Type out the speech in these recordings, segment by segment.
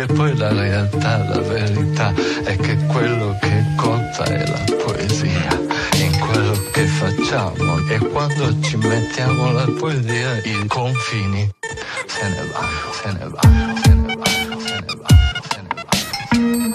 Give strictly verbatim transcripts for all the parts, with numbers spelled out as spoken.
poi la realtà, la verità è che quello che conta è la poesia in quello che facciamo, e quando ci mettiamo la poesia i confini se ne vanno, se ne vanno, se ne vanno, se ne vanno, se ne vanno.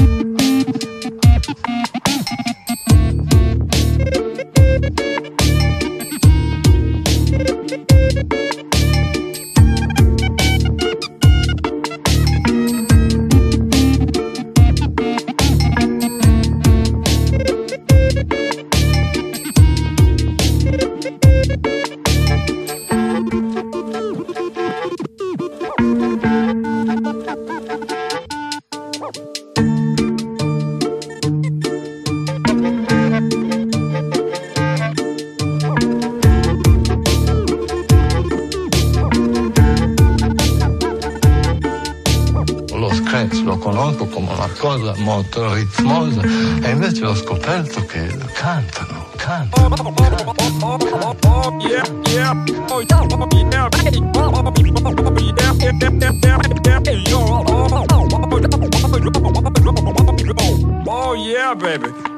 Lo conosco come una cosa molto ritmosa e invece ho scoperto che cantano, cantano, cantano, Oh yeah, baby.